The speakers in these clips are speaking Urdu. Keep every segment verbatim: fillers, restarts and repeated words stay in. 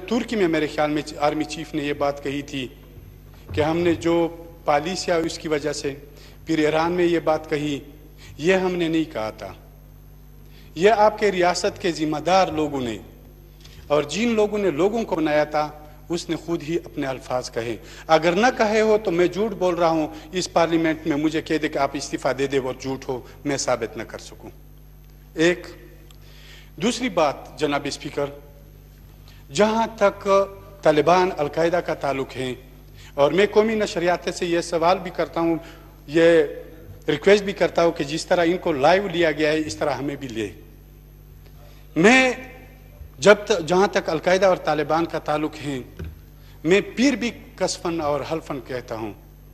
ترکی میں میرے خیال میں آرمی چیف نے یہ بات کہی تھی کہ ہم نے جو پالیسیہ اس کی وجہ سے، پھر ایران میں یہ بات کہی، یہ ہم نے نہیں کہا تھا، یہ آپ کے ریاست کے ذمہ دار لوگوں نے، اور جن لوگوں نے لوگوں کو بنایا تھا اس نے خود ہی اپنے الفاظ کہے. اگر نہ کہے ہو تو میں جھوٹ بول رہا ہوں، اس پارلیمنٹ میں مجھے کہہ دے کہ آپ استعفیٰ دے دے، وہ جھوٹ ہو، میں ثابت نہ کر سکوں. ایک دوسری بات جناب اسپیکر، جہاں تک طالبان القاعدہ کا تعلق ہے، اور میں قومی نشریات سے یہ سوال بھی کرتا ہوں، یہ ریکویسٹ بھی کرتا ہوں کہ جس طرح ان کو لائیو لیا گیا ہے اس طرح ہمیں بھی لے. میں جب تک جہاں تک القاعدہ اور طالبان کا تعلق ہے، میں پھر بھی قسفاً اور حلفاً کہتا ہوں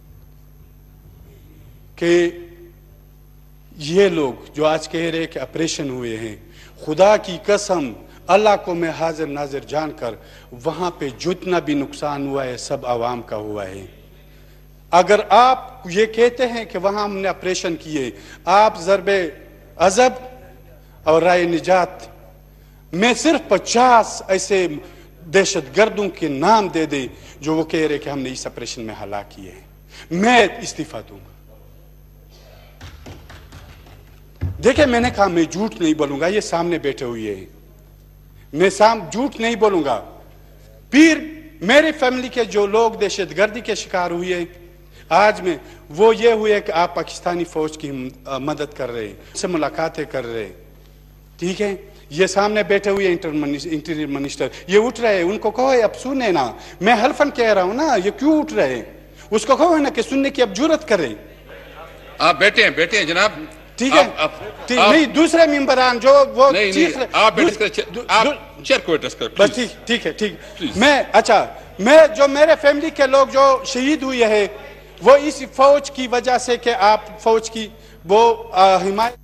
کہ یہ لوگ جو آج کہہ رہے کہ آپریشن ہوئے ہیں، خدا کی قسم اللہ کو میں حاضر ناظر جان کر وہاں پہ جتنا بھی نقصان ہوا ہے سب عوام کا ہوا ہے. اگر آپ یہ کہتے ہیں کہ وہاں ہم نے آپریشن کیے، آپ ضرب عذب اور رائے نجات میں صرف پچاس ایسے دہشت گردوں کے نام دے دیں جو وہ کہہ رہے کہ ہم نے اس آپریشن میں ہلاک کیے ہیں، میں استعفیٰ دوں گا. دیکھیں میں نے کہا میں جھوٹ نہیں بولوں گا، یہ سامنے بیٹھے ہوئے ہیں، میں سام جھوٹ نہیں بولوں گا. پھر میری فیملی کے جو لوگ دہشت گردی کے شکار ہوئے آج میں، وہ یہ ہوئے کہ آپ پاکستانی فوج کی مدد کر رہے ہیں، سے ملاقاتیں کر رہے ہیں، ٹھیک ہے. یہ سامنے بیٹھے ہوئے انٹیریئر منسٹر یہ اٹھ رہے ہیں، ان کو کہو اب سنے نا، میں حلفاً کہہ رہا ہوں نا، یہ کیوں اٹھ رہے ہیں؟ اس کو کہو نا کہ سننے کی اب جرت کریں. آپ بیٹھے ہیں بیٹھے ہیں جناب، ٹھیک ہے. نہیں دوسرے ممبران جو وہ چیخ رہے، آپ چیئر کو ایڈریس کریں بس ٹھیک ٹھیک ہے ٹھیک. میں اچھا میں جو میرے فیملی کے لوگ جو شہید ہوئے ہیں وہ اس فوج کی وجہ سے کہ آپ فوج کی وہ حمایت